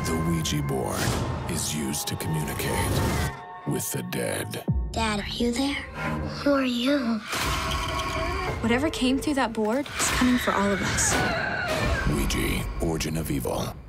The Ouija board is used to communicate with the dead. Dad, are you there? Who are you? Whatever came through that board is coming for all of us. Ouija, Origin of Evil.